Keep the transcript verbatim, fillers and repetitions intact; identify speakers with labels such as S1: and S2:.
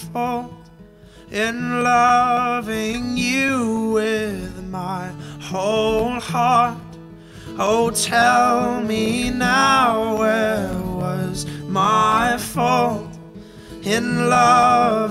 S1: fault in loving you with my whole heart. Oh, tell me now, where was my fault in love?